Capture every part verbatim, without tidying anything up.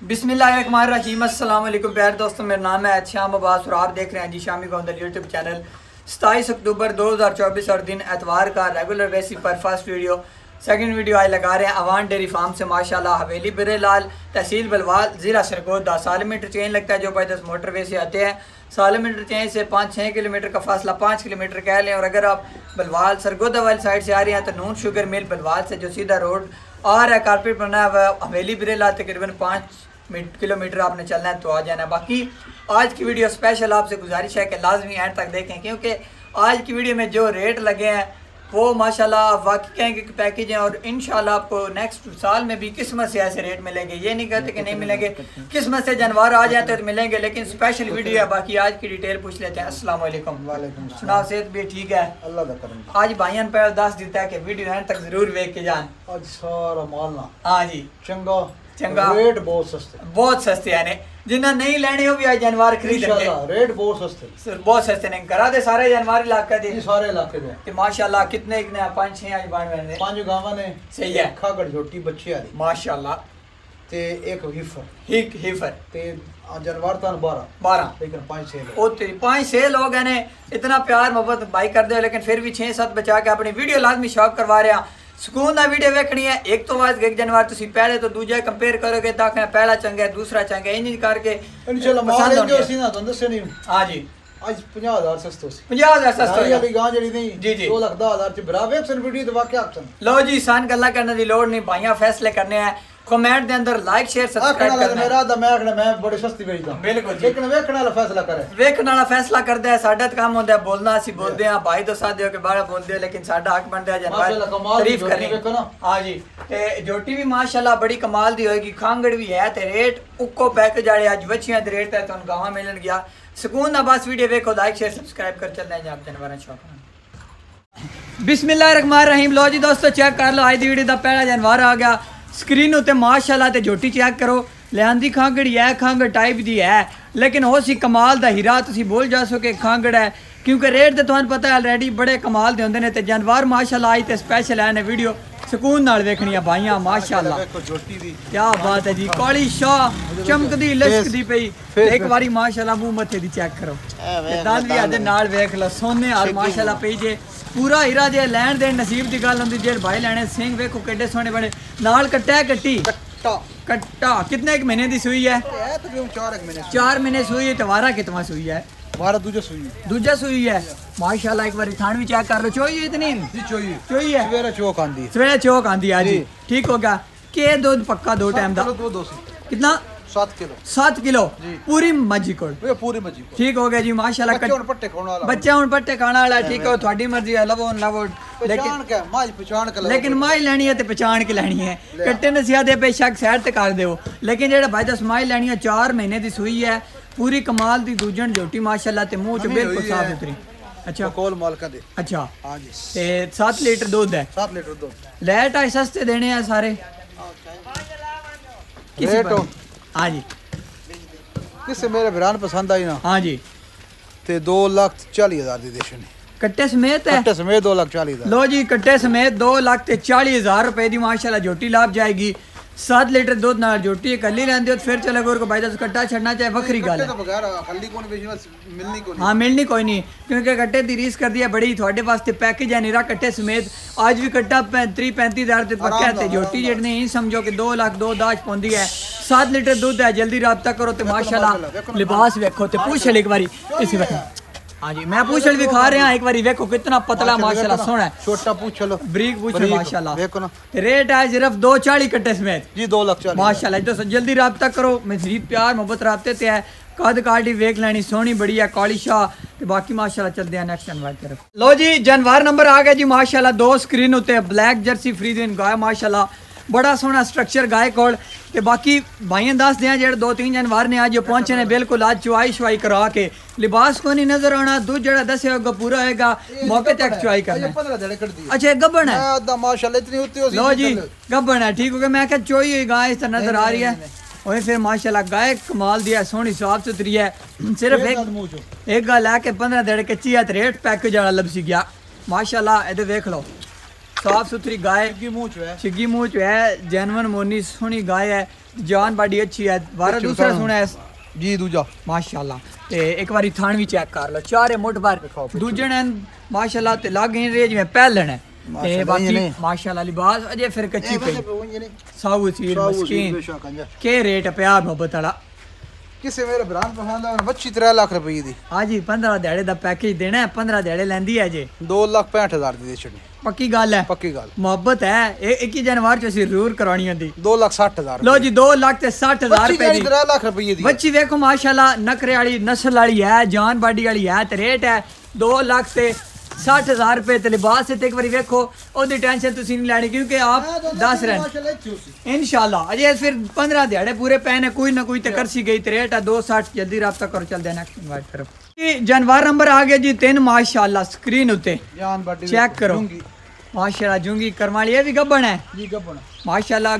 बिस्मिल्लाहिर्रहमानिर्रहीम। अस्सलाम वालेकुम प्यारे दोस्तों, मेरा नाम है श्याम अब्बास और आप देख रहे हैं जी शामी कौंदर यूट्यूब चैनल। सताईस अक्टूबर दो हज़ार चौबीस और दिन एतवार का रेगुलर बेसिस पर फर्स्ट वीडियो सेकंड वीडियो आज लगा रहे हैं अवान डेयरी फार्म से। माशाल्लाह हवेली बिरेलाल तहसील बलवाल ज़िला सरगोदा। सालम इंटरचेंज लगता है जो भाई दस मोटरवे से आते हैं। सालम इंटरचेंज से पाँच छः किलोमीटर का फासला पाँच किलोमीटर कह लें। और अगर आप बलवाल सरगोदा वाली साइड से आ रहे हैं तो नून शुगर मिल बलवाल से जो सीधा रोड आ रहा है कारपेट बना हुआ हवेली बिरेलाल तकरीबन पाँच किलोमीटर आपने चलना है तो आ जाना है। बाकी आज की वीडियो स्पेशल आपसे गुजारिश है कि लाजमी एंड तक देखें, क्योंकि आज की वीडियो में जो रेट लगे हैं वो माशाल्लाह आप वाकई कहेंगे कि पैकेज हैं। और इंशाल्लाह आपको नेक्स्ट साल में भी किस्मत से ऐसे रेट मिलेंगे। ये नहीं कहते कि नहीं मिलेंगे, किस्मत से जानवर आ जाते तो मिलेंगे, लेकिन स्पेशल वीडियो है। बाकी आज की डिटेल पूछ लेते हैं। अस्सलाम वालेकुम। वालेकुम सुनाओ, सेहत भी ठीक है? अल्लाह का करम। आज भाईयान पे दस देता है कि वीडियो एंड तक जरूर देख के जान। आज सारा माल ना हाँ जी चंगा चंगा, रेट बहुत सस्ते बहुत सस्ते है। जिन्हें नहीं लेने हो भी आज जानवर खरीदेंगे। रेट बहुत सस्ते बहुत सस्ते नहीं करा दे सारे जानवर इलाके दे सारे इलाके दे कि माशाल्लाह कितने कितने पांच छह आज बाण में पांच गावां ने सही है। खागड़ छोटी बच्ची आ रही माशाल्लाह ते एक हिफर हिक हिफर ते जानवर तन बारह बारह लेकिन पांच छह लोग ओ तेरी पांच छह लोग हैं ने इतना प्यार मोहब्बत भाई कर दे, लेकिन फिर भी छह सात बचा के अपनी वीडियो लाजमी शौक करवा रहे हैं। सुकून ना वीडियो देखनी है। एक तो आज एक जानवर तुसी पहले तो दूजा कंपेयर करोगे ताकि पहला चंगा है दूसरा चंगा है इंज करके इंशाल्लाह माल जो सी ना तो दसे नहीं। हां जी आज पचास हज़ार सस्तो सी पचास हज़ार सस्तो है वाली गां जड़ी नहीं जी जी दो लाख दस हज़ार च बराबर एक्शन वीडियो तो वाकई एक्शन। लो जी सान गल्ला करने दी लोड़ नहीं, भाइयां फैसले करने हैं। कमेंट दे अंदर लाइक शेयर सब्सक्राइब करना। मेरा दा मैं आखना मैं बड़ी सस्ती बेचदा बिल्कुल जी, लेकिन वेखण वाला फैसला करे वेखण वाला फैसला करदा है। साडा काम होंदा है बोलना, ਅਸੀਂ बोलदे हां भाई तो साथ हो के बाहर बोलदे हो, लेकिन साडा हक बनदा है जानवर तारीफ करनी। हां जी ते जोटी भी माशाल्लाह बड़ी कमाल दी होएगी। खांगड़ भी है ते रेट उक्को पैकेज जाड़े आज बच्चियां दे रेट है तो गावां मिलन गया। सुकून ना बस वीडियो देखो, लाइक शेयर सब्सक्राइब कर चलना है आप जानवरां शौक। बिस्मिल्लाहिर्रहमानिर्रहीम। लो जी दोस्तों चेक कर लो आज दी वीडियो दा पहला जानवर आ गया स्क्रीन उत्ते माशाल्लाह ते जोटी चेक करो। लियांदी खांगड़ी है, खांगड़ टाइप दी है, लेकिन हो सी कमाल दा हीरा तुसी बोल जा सो कि खांगड़ है, क्योंकि रेट तो तुहानू पता है ऑलरेडी बड़े कमाल दे होंदे ने। ते जानवर माशाल्लाह आज ते स्पेशल है ने वीडियो सुकून नाल देखनी है भाइयां माशाल्लाह। क्या बात है जी, काली शाह चमकदी लचकदी पई। एक बारी माशाल्लाह मुंह मथे दी चेक करो, दंद भी आदे नाल देख लो सोने और माशाल्लाह पई जे पूरा हीरा जे लैन देन नसीब दी गल हुंदी। जे भाई लैने सिंह वेखो केडे सोने बने नाल कट्टा कट्टी कट्टा कट्टा। कितने एक महीने दी सुई है? चार महीने सुई है। तवारा कितना सुई है? हमारा दूजा सुई दूजा सुई है माशाल्लाह। एक बार थान भी चेक कर लो। चोई इतनी चोई चोई है, सवेरे चौक आंदी सवेरे चौक आंदी है जी। ठीक हो गया के दूध पक्का दो टाइम दा दो दो कितना? सात किलो सात किलो पूरी मजी कोल पूरी मजी ठीक हो गया जी माशाल्लाह। बच्चे हुन पट्टे खाने वाला बच्चे हुन पट्टे खाने वाला ठीक है, थोड़ी मर्जी है लवो लवो, लेकिन क्या माई पहचान के लेकिन माई लेनी है ते पहचान के लेनी है। कट्टे नसिया दे बेशक साइड ते कर देओ, लेकिन जेड़ा भाई दस माई लेनी है चार महीने दी सुई है पूरी कमाल दी दूजन जोटी माशाल्लाह ते मुंह च बिल्कुल साफ सुथरी। अच्छा कोल मालका दे। अच्छा हां जी ते सात लीटर दूध है। सात लीटर दूध लेट आई सस्ते देने हैं सारे रेट। हां जी किसे मेरे भरान पसंद आई ना। हां जी ते दो लाख चालीस हजार दी देशनी कट्टे समेत है। कट्टे समेत दो लाख चालीस हजार। लो जी कट्टे समेत दो लाख ते चालीस हजार रुपए दी माशाल्लाह जोटी लाभ जाएगी। सात लीटर दूध ना जोटी कली लेंदे हो फिर चले गोर को भाई दस कट्टा छड़ना चाहे वखरी गल है। हाँ मिलनी कोई नहीं, क्योंकि कट्टे दी रीस कर दिया बड़ी थोड़े वास्ते पैकेज है निरा कट्टे समेत। आज भी कट्टा त्री पैंतीस हजार ते पक्का है। जोटी जेडने ही समझो कि दो लाख दो दाज पौंदी है। सात लीटर दूध है, जल्दी राब्ता करो तो माशाल्लाह लिबास वेखो ते पूछ ले एक बारी इसी वक्त। हाँ जी मैं पूछ भी खा रहे हैं एक बार देखो कितना पतला माशाल्लाह सोना है। छोटा पूछ लो ब्रीक पूछ माशाल्लाह देखो ना। रेट है सिर्फ दो चालीस कट्टे समेत जी दो लाख चालीस माशाल्लाह। तो जल्दी राब्ता करो, मजीद प्यार मोहब्बत राब्ते ते है। कद काटी वेख लेनी सोहनी बड़ी है काली शाह ते बाकी माशाल्लाह चलते हैं नेक्स्ट जानवर की तरफ। लो जी जानवर नंबर आ गया जी माशाल्लाह दो स्क्रीन उत्ते ब्लैक जर्सी फ्रीजियन गाय माशाल्लाह बड़ा सोहना स्ट्रक्चर गाय कोल ते बाकी भाइयां दस दें जेड़े दो तीन जानवर ने आज पहुंचे ने बिल्कुल आज चुवाई शुवाई करा के लिबास को नहीं नजर आना। दूध जड़ा दस होगा पूरा होगा मौके तक चुवाई करना। अच्छा गब्बन है माशाल्लाह इतनी होती हो। लो जी गब्बन है ठीक हो गया। मैं क्या चोई हुई गाय इस तरह नजर आ रही है और फिर माशाल्लाह गाय कमाल दिया सोहनी साफ सुथरी है। सिर्फ एक एक गल है कि पंद्रह देड़ कच्ची है रेट पैकेज वाला लबसी गया माशाल्लाह। इधर देख लो साफ सुथरी गाय छिग्गी मुँह है जैनवन मोनी सोहनी गाय है जान बाडी अच्छी है वारा दूसरा सुना है जी दूजा माशाल्लाह ते एक बारी थान भी चेक कर लो चारे मुठ भर दूजे ने माशाल्लाह ते लागे रेंज में पहलन है ते बाकी माशाल्लाह लिबास अजे फिर कच्ची पे साऊ सीर मस्कीन के रेट पे आ मोहब्बत वाला किसे मेरे ब्रांड पसंद है बच्ची तीन लाख रुपए दी हां जी पंद्रह दिहाड़े दा पैकेज देना है पंद्रह दिहाड़े लेंदी है जे दो लाख पैंठ हजार दी दे छड़ी पक्की गल है पक्की गल मोहब्बत है एक ही जनवरी च ਅਸੀਂ ਜ਼ਰੂਰ करवानी होंदी दो लाख साठ हजार लो जी दो लाख ते साठ हजार रुपए दी तीन लाख रुपए दी बच्ची देखो माशाल्लाह नखरे वाली नस्ल वाली है जान बाडी वाली है ते रेट है दो लाख ते साठ हजार रुपए ते लिबास से एक बारी देखो ओदी टेंशन तुसी नहीं लेनी क्योंकि आप दस रहे इंशाल्लाह अजे फिर पंद्रह दिहाड़े पूरे पैने कोई ना कोई ते करसी गई ते रेट है दो साठ जल्दी राब्ता करो चल देना इनवाइट करो जानवर नंबर आ गया जी तीन माशाल्लाह स्क्रीन उते चेक करो माशाल्लाह जूंगी करमाली है भी गब्बन है जी गब्बन माशाल्लाह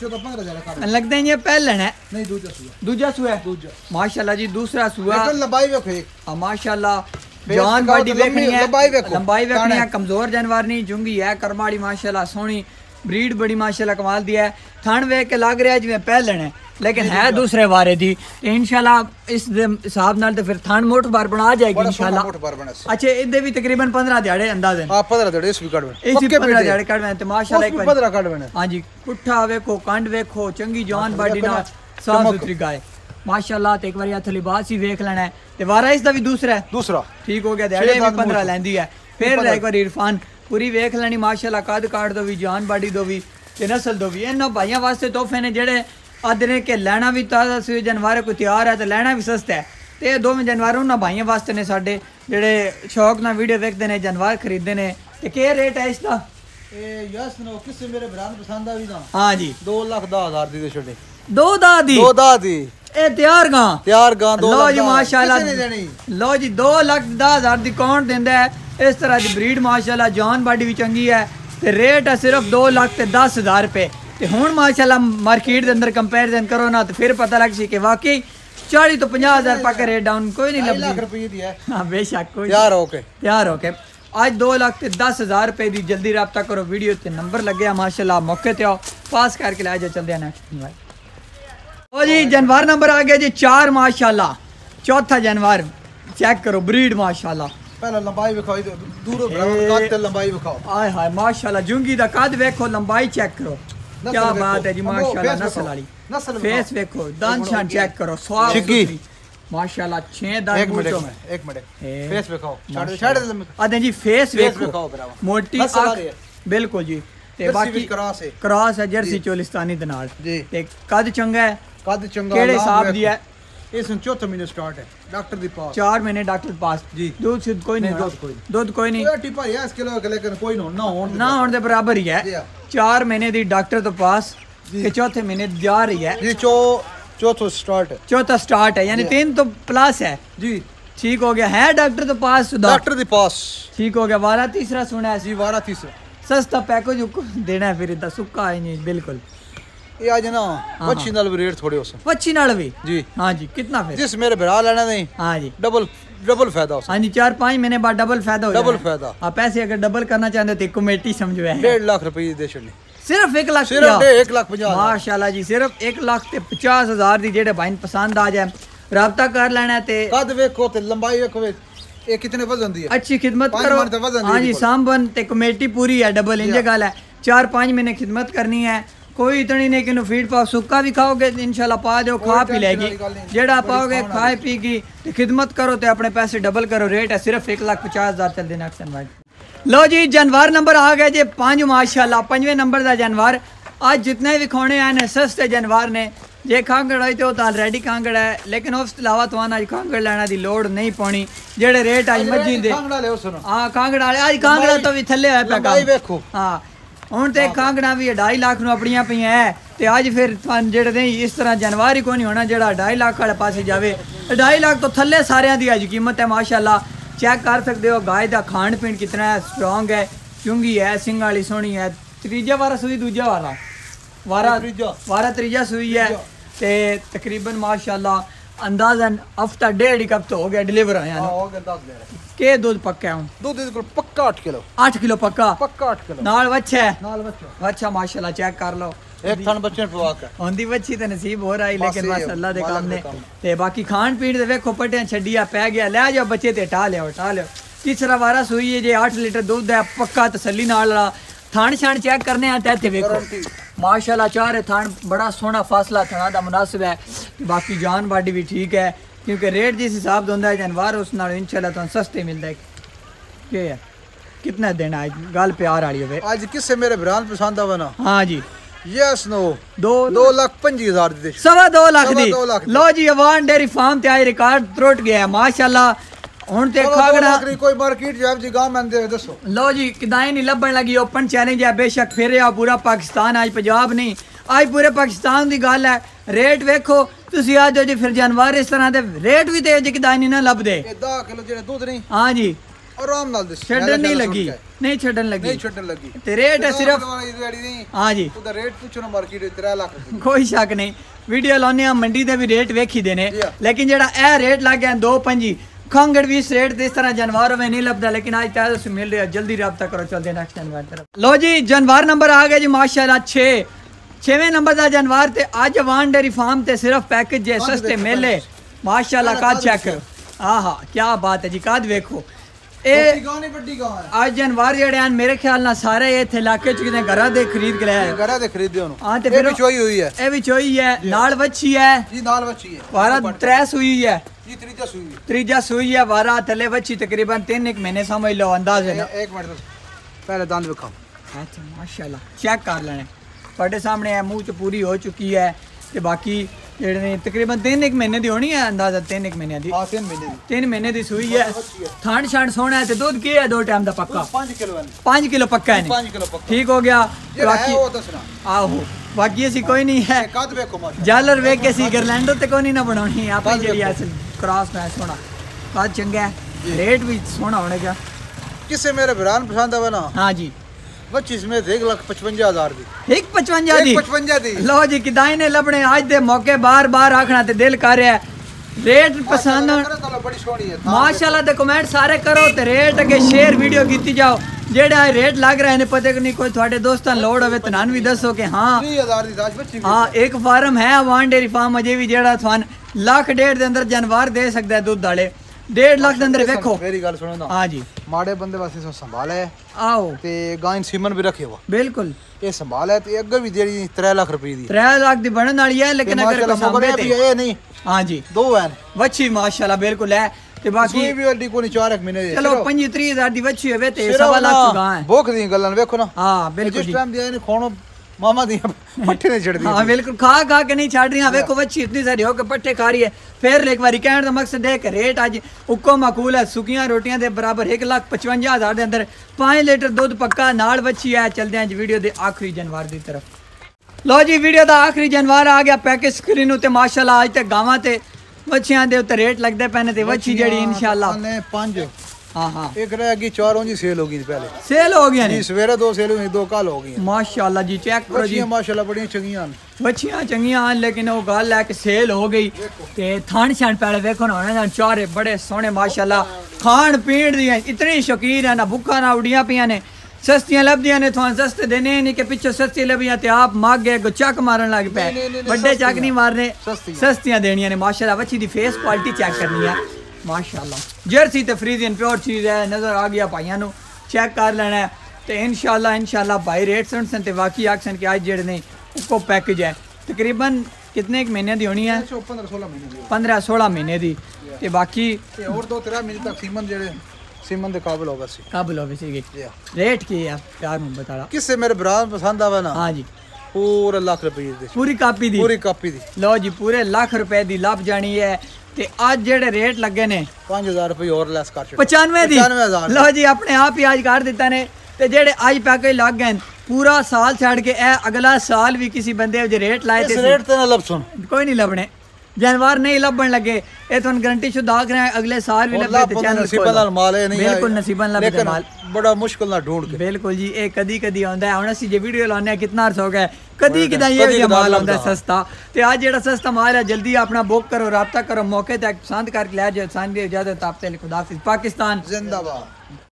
गब्बन लगते हैं ये पहलन है नहीं दूजा सुआ दूजा सुआ दूजा माशाल्लाह जी दूसरा सुआ लंबाई देखो माशाल्लाह जान बाडी देखनी है लंबाई देखनी है कमजोर जानवर नहीं जूंगी है करमाली माशाल्लाह सोहनी ब्रीड बड़ी माशाल्लाह कमाल दी है थन वेख के लग रहा है जिवें पहलन है लेकिन है दूसरे वारे दी इंशाल्लाह इस हिसाब नाल तो फिर थन मोट बार बना जाएगी इंशाल्लाह अच्छा इदे भी तकरीबन पंद्रह दिहाड़े अंदाजन हां पंद्रह दिहाड़े इस भी कढवे इस पंद्रह दिहाड़े कढवे ते माशाल्लाह एक पंद्रह कढवे हां जी पुट्ठा वेखो कंड वेखो चंगी जान बाडी ना साफ सुथरी गाय माशाल्लाह ते एक बार हथ लिबास ही देख लेना है ते वारा इसदा भी दूसरा है दूसरा ठीक हो गया दिहाड़े भी पंद्रह लेंदी है फिर एक बार इरफान पूरी वेख लेनी माशाल्लाह कद काट दो भी जान बाडी दो भी ते नस्ल दो भी इन्हां भाइयां वास्ते तोहफे ने जेड़े आदरे के लेना भी ताजा सी जानवर कोई तैयार है तो लेना भी सस्ता है ते दोवें जानवर उन्हां भाइयां वास्ते ने साडे जेड़े शौक नाल वीडियो देखदे ने जानवर खरीददे ने ते के रेट है इसदा ए यस नो किसे मेरे ब्रांड पसंद आ भी ना हां जी दो लाख दस हजार दी दे छोड़े दो दा दी दो दा दी ए तैयार गां तैयार गां दो लो जी माशाल्लाह लो जी दो लाख दस हजार दी कौन देंदा है इस तरह दी ब्रीड माशाल्लाह जान बाडी भी चंगी है ते रेट है सिर्फ दो लाख ते दस हजार रुपए ते हुण माशाल्लाह मार्केट दे अंदर कंपैरिजन करो ना तो फिर पता लग सी कि वाकई चालीस तो पचास हजार रुपए का रेट डाउन कोई नहीं लग लाख रुपए दी है हां बेशक कोई तैयार होके तैयार होके आज दो लाख ते दस हजार रुपए दी जल्दी राब्ता करो वीडियो ते नंबर लग गया माशाल्लाह मौके ते आओ पास करके ले जाओ चलदे नेक्स्ट ओ जी जानवर नंबर आ गया जी चार माशाल्लाह चौथा जानवर चेक करो ब्रीड माशाल्लाह पहले लंबाई दिखाओ दूर कद ते लंबाई दिखाओ आय हाय माशाल्लाह जुंगी दा कद देखो लंबाई चेक करो क्या बात है जी माशाल्लाह नस्ल वाली फेस देखो दांत शान चेक करो स्वाद सुथरी माशाल्लाह छह दांत एक मिनट एक मिनट फेस दिखाओ छाड़ आदे जी फेस देखो मोटी आंख बिल्कुल जी ते बाकी क्रॉस है क्रॉस है जर्सी चोलिस्तानी दे नाल ते कद चंगा है कद चंगा केड़े हिसाब दी है इस चौथे महीने स्टार्ट है डॉक्टर दी पास चार महीने डॉक्टर पास जी दूध शुद्ध कोई नहीं दूध कोई दूध कोई नहीं टिपा है इस किलो लेकिन कोई ना हो ना होने दे बराबर ही है चार महीने दी डॉक्टर तो पास के चौथे महीने जा रही है जी चौ चौथा स्टार्ट है चौथा स्टार्ट है यानी तीन तो प्लस है जी ठीक हो गया है डॉक्टर तो पास डॉक्टर दी पास ठीक हो गया वारा तीसरा सुना है जी वारा तीसरा सस्ता पैकेज देना है फिर इदा सुक्का है नहीं बिल्कुल ये आज ना वच्छी नाल भी रेट थोड़े होसे वच्छी नाल भी जी हां जी कितना फिर जिस मेरे भरा लेना नहीं हां जी डबल डबल फायदा होसे हां जी चार पाँच महीने बाद डबल फायदा हो डबल फायदा हां पैसे अगर डबल करना चाहते तो कमेटी समझो है डेढ़ लाख रुपए दे छड़ने सिर्फ एक लाख सिर्फ एक लाख पचास माशाल्लाह जी सिर्फ एक लाख ते पचास हजार दी जेड़े भाई पसंद आ जाए राब्ता कर लेना ते कद वेखो ते लंबाई वेखो ये कितने वजन दी है अच्छी खिदमत करो हां जी सांबन ते कमेटी पूरी है डबल इंजे गल है चार पाँच महीने खिदमत करनी है कोई इतनी नहीं कि फीड पाओ सुक्का भी खाओगे इंशाल्लाह पा दो खा पी लेगी जेड़ा पाओगे खाए पीगी तो खिदमत करो तो अपने पैसे डबल करो रेट है सिर्फ एक लाख पचास हजार चल देना अक्सर लो जी जानवर नंबर आ गए जी पांच माशाल्लाह पंजवें नंबर का जानवर आज जितने भी खोने आए ने सस्ते जानवर ने जे खांगड़ आई तो ऑलरेडी खांगड़ है लेकिन उस अलावा तो आज खांगड़ लेना की लोड़ नहीं पानी जेड़े रेट आज मर्जी दे हाँ खांगड़ वाले आज खांगड़ा तो भी थले है पे हाँ हुण ते खांगड़ा भी ढाई लाख नूं अपनियां पईयां है ते अज फिर जेड़े नहीं इस तरह जानवर ही कोई नहीं होना जेड़ा ढाई लाख वाले पासे जावे ढाई लाख तो थले सारियां दी अज कीमत है माशाल्लाह चेक कर सकते हो गाय का खाण पीण कितना है स्ट्रॉन्ग है चुंगी है सिंग वाली सोहनी है त्रीजा वारा सुई दूजा वारा वारा वारा त्रीजा सुई है ते तकरीबन माशाल्लाह अंदाजन हफ्ता डेढ़ ही हफ्ता हो गया डिलीवर आया हो गया दस दिन के दूध पक्का है दूध बिल्कुल पक्का आठ किलो आठ किलो पक्का पक्का आठ किलो नाल वच्छा है नाल वच्छा अच्छा माशाल्लाह चेक कर लो एक थान बच्चे पवा के होंदी बच्ची ते नसीब हो रही लेकिन बस अल्लाह दे काम ने ते बाकी खान पीन दे वेखो पट्टियां छड्डिया पै गया ले जाओ बच्चे ते टा लियो टा लियो तीसरा वारा सूई है जे आठ लीटर दूध है पक्का तसल्ली नाल थान शान चेक करने आ ते वेखो माशाल्लाह चार थान बड़ा सोहना फासला थाना दा मुनासिब है बाकी जान बाडी भी ठीक है क्योंकि रेट जिस हिसाब दा हुंदा है जानवर उस नाल इंशाल्लाह तुहानू सस्ते मिलदा है के है कितना देना आज गल प्यार वाली होवे आज किससे मेरे ब्रांड पसंद आवे ना हां जी यस नो दो दो लाख पंजी हजार दी सवा दो लाख दी लो जी अवान डेयरी फार्म ते आज रिकॉर्ड त्रुट गया माशाल्लाह हुन ते खागड़ा कोई मार्केट जब जी गांव में दे दसो लो जी किदाई नहीं लबण लगी ओपन चैलेंज है बेशक फिर आ पूरा पाकिस्तान आज पंजाब नहीं आज पूरे पाकिस्तान दी गल है रेट वेखो तुसी आज जी फिर जानवर इस तरह दे रेट भी ते जी किदाई नहीं ना लबदे ये दस किलो जेड़े दूध नहीं हां जी आराम नाल दस छड्डन नहीं लगी नहीं छड्डन लगी नहीं छड्डन लगी ते रेट है सिर्फ हां जी ओदा रेट पूछो ना मार्केट तीन लाख कोई शक नहीं वीडियो लाने आ मंडी दे भी रेट वेखी देने लेकिन जेड़ा ए रेट लग गया दो पंजी खंगड़ भी इस रेट इस तरह जानवर में नहीं लभदा लेकिन आज ताज़ा से मिल रहा जल्दी रब्ता करो चलते नेक्स्ट जानवर तरफ लो जी जानवर नंबर आ गया जी माशाल्लाह छः छेवें नंबर का जानवर ते आज अवान डेयरी फार्म ते सिर्फ पैकेज जे सस्ते मेले माशाल्लाह काद चेक करो हाँ हाँ क्या बात है जी काद वेखो ए आज जानवर जेड़े हैं मेरे ख्याल ना सारे इत्थे इलाके च किते घरा दे खरीद के लाए घरा दे खरीदे ओनु हां ते फिर चोई हुई है ए भी चोई है नाल वच्छी है जी नाल वच्छी है वारा त्रै सुई है जी त्रीजा सुई है त्रीजा सुई है वारा थले वच्छी तकरीबन तीन एक महीने समझ लो अंदाज है ना एक मिनट पहले दांत दिखाओ अच्छा माशाल्लाह चेक कर लेने ਤੁਹਾਡੇ सामने है मुंह च पूरी हो चुकी है ते बाकी जेड़े ने तकरीबन तीन एक महीने दी होनी है अंदाजा तीन एक महीने दी हां तीन महीने दी तीन महीने दी सुई है थान शान सोना है ते दूध की है दो टाइम दा पक्का पाँच किलो है पाँच किलो पक्का है पाँच किलो पक्का ठीक हो गया बाकी वो दसना आहो बाकी ऐसी कोई नहीं है कद वेखो माशाल्लाह जालर वेख के सी गरलैंडो ते कोई नहीं ना बनानी आप ही जेडी ऐसे क्रॉस में सोना कद चंगा है रेट भी सोना होने का किसे मेरे बरान पसंद आवे ना हां जी पच्चीस में एक लाख पचवंजा हजार दी एक पचवंजा दी पचवंजा दी लो जी किदाई ने लबने आज दे मौके बार बार आखना ते दिल कर रहा है रेट पसंद बड़ी सोहनी है माशाल्लाह ते कमेंट सारे करो ते रेट अगे शेयर वीडियो कीती जाओ जेड़ा रेट लग रहा है पता नहीं कोई थोड़े दोस्तां लोड होवे तनान भी दसो कि हां तीस हजार दी दाज बच्ची हां एक फार्म है अवान डेयरी फार्म अजे भी जेड़ा थान लाख डेढ़ दे अंदर जानवर दे सकदा है दूध वाले डेढ़ लाख दे अंदर देखो मेरी गल सुनो ना हां जी माड़े बंदे वास्ते सो संभाल है आओ ते गाय सीमन भी रखे हो बिल्कुल ये संभाल है ते अगे भी जेडी तीन लाख रुपए दी तीन लाख दी बनन वाली है लेकिन अगर कोई सामने ते ये नहीं हां जी दो है वच्छी माशाल्लाह बिल्कुल है ते बाकी भी वाली कोनी चार एक महीने दे चलो पच्चीस हजार दी वच्छी होवे ते सवा लाख चुका है भूख दी गल्लां वेखो ना हां बिल्कुल जिस टाइम दिया ने खानो मामा दी पट्टे नहीं छड़ दी हां बिल्कुल खा खा के नहीं छड़ रही देखो वच्छी इतनी सारी हो के पट्टे खा रही है फिर एक बार कहने का मकसद है कि रेट आज उको माकूल है सुकियां रोटियां दे बराबर एक लाख पचवंजा हजार दे अंदर पाँच लीटर दूध पक्का नाल वच्छी है चलदे हैं वीडियो दे आखिरी जानवर दी तरफ लो जी वीडियो दा आखिरी जानवर आ गया पैकेज स्क्रीन उते माशाल्लाह आज ते गावां ते वच्छियां दे उते रेट लगदे पैने ते वच्छी जेड़ी इंशाल्लाह ने पांच हाँ हाँ एक रहेगी चार जी सेल होगी पहले सेल हो गया जी सवेरे दो सेल हुई दो कल हो गई माशाल्लाह जी चेक करो जी माशाल्लाह बड़ी चंगियां वच्छियां चंगियां लेकिन वो गल है कि सेल हो गई ते थान शान पहले देखो ना उन्होंने चारे बड़े सोहने माशाल्लाह खान पीन दी इतनी शौकीन है ना भुखा ना उड़ियां पियां ने सस्तियां लभदियां ने थोड़ा सस्ते देने नहीं कि पिछे सस्ती लभियां ते आप माग गए चक मारन लग पे बड़े चक नहीं मारने सस्तियां देनियां ने माशाल्लाह वच्छी दी फेस क्वालिटी चेक करनी है माशाल्लाह जर्सी ते फ्रीजियन प्योर चीज़ है नज़र आ गया भाइयों नु चेक कर लेना है तो इंशाल्लाह इंशाल्लाह भाई रेट सुन सन ते बाकी आखसन कि आज जेड़े ने उसको पैकेज है तकरीबन कितने एक महीने दी होनी है पंद्रह सोलह महीने दी ते बाकी और दो तेरह महीने तक सीमन जेड़े सीमन दे काबिल होगा सी काबिल होवे सी रेट की है प्यार में बता रहा किससे मेरे ब्रांड पसंद आवे ना हां जी पूरे लाख रुपए दी पूरी कापी दी पूरी कापी दी लो जी पूरे लाख रुपए दी लाभ जानी है ते आज जेड़े रेट लगे ने पाँच हजार रुपए और लेस कर पचानवे दी लो जी अपने आप ही आज कर दिता ने ते जेड़े आज पैकेज लग गए पूरा साल छड़ के ए अगला साल भी किसी बंदे जो रेट लाए थे रेट ते ना लब सुन कोई नहीं लबने जानवर नहीं लबन लगे ए तो गारंटी शुदा आख रहे हैं अगले साल भी लबे ते चैनल नसीबन नाल माल है नहीं बिल्कुल नसीबन लबे ते माल बड़ा मुश्किल ना ढूंढ के बिल्कुल जी ए कदी कदी आंदा है हुन असि जे वीडियो लाने कितना अर्स हो गया कदी कदा ये माल आंदा सस्ता ते आज जेड़ा सस्ता माल है जल्दी अपना बुक करो राब्ता करो मौके तक पसंद करके ले जाओ सान दी इजाजत आप ते खुदा हाफिज पाकिस्तान जिंदाबाद।